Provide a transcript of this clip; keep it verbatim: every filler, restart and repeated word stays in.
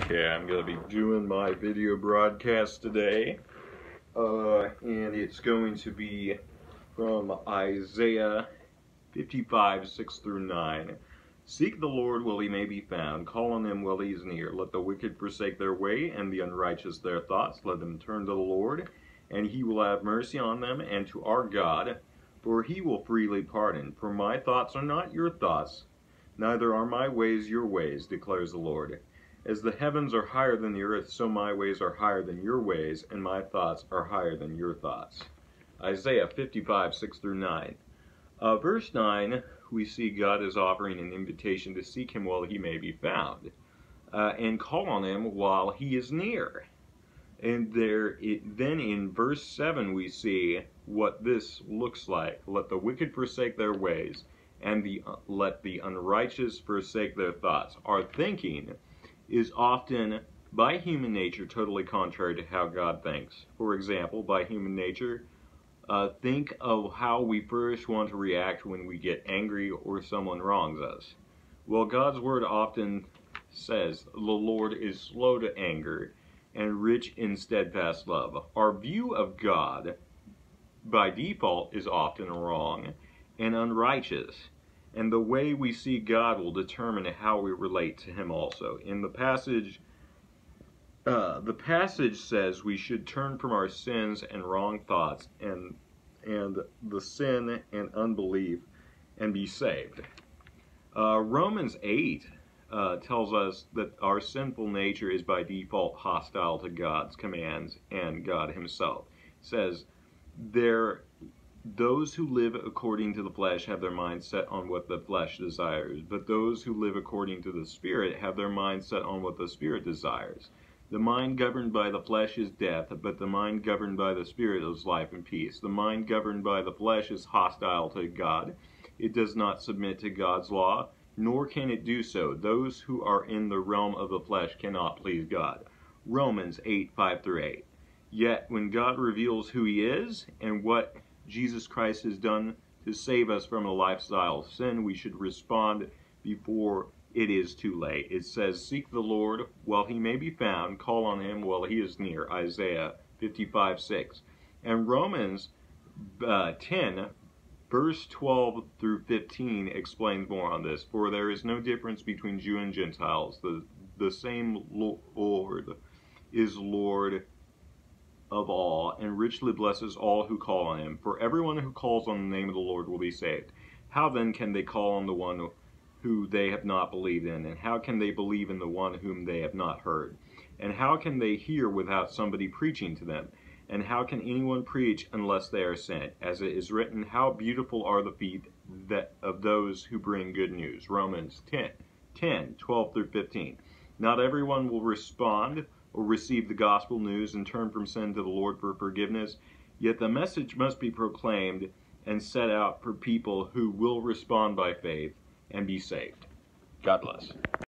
Okay, I'm going to be doing my video broadcast today, uh, and it's going to be from Isaiah fifty-five, six through nine. Seek the Lord while he may be found, call on him while he is near. Let the wicked forsake their way, and the unrighteous their thoughts. Let them turn to the Lord, and he will have mercy on them, and to our God, for he will freely pardon. For my thoughts are not your thoughts, neither are my ways your ways, declares the Lord. As the heavens are higher than the earth, so my ways are higher than your ways, and my thoughts are higher than your thoughts. Isaiah fifty-five, six through nine. Uh, verse nine, we see God is offering an invitation to seek him while he may be found, uh, and call on him while he is near. And there, it, then in verse seven, we see what this looks like. Let the wicked forsake their ways, and the, uh, let the unrighteous forsake their thoughts. Our thinking is often, by human nature, totally contrary to how God thinks. For example, by human nature, uh, think of how we first want to react when we get angry or someone wrongs us. Well, God's word often says, the Lord is slow to anger and rich in steadfast love. Our view of God, by default, is often wrong and unrighteous. And the way we see God will determine how we relate to him also. In the passage, uh, the passage says we should turn from our sins and wrong thoughts and, and the sin and unbelief and be saved. Uh, Romans eight uh, tells us that our sinful nature is by default hostile to God's commands and God himself. It says, there those who live according to the flesh have their mind set on what the flesh desires, but those who live according to the Spirit have their mind set on what the Spirit desires. The mind governed by the flesh is death, but the mind governed by the Spirit is life and peace. The mind governed by the flesh is hostile to God. It does not submit to God's law, nor can it do so. Those who are in the realm of the flesh cannot please God. Romans eight, five through eight. Yet when God reveals who he is and what Jesus Christ has done to save us from a lifestyle of sin, we should respond before it is too late. It says, seek the Lord while he may be found, call on him while he is near, Isaiah fifty-five, six. And Romans uh, ten, verse twelve through fifteen explains more on this. For there is no difference between Jew and Gentiles. The, the same Lord is Lord of all, and richly blesses all who call on him. For everyone who calls on the name of the Lord will be saved. How then can they call on the one who they have not believed in? And how can they believe in the one whom they have not heard? And how can they hear without somebody preaching to them? And how can anyone preach unless they are sent? As it is written, how beautiful are the feet that of those who bring good news. Romans ten, ten, twelve through fifteen. Not everyone will respond or receive the gospel news and turn from sin to the Lord for forgiveness, yet the message must be proclaimed and set out for people who will respond by faith and be saved. God bless.